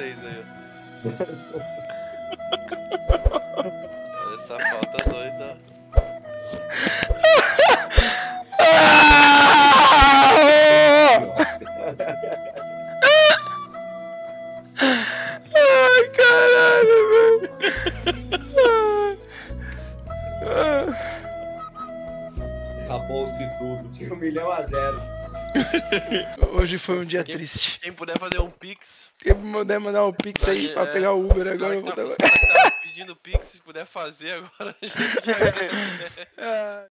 3 aí, ó. Essa falta doida. Ai, caralho, velho. Acabou-se tudo, tinha 1.000.000. Hoje foi um dia triste. Quem puder fazer um pix. Quem puder mandar um pix aí pra pegar o Uber agora, eu vou dar. Os caras que tá pedindo pix, se puder fazer agora, a gente já...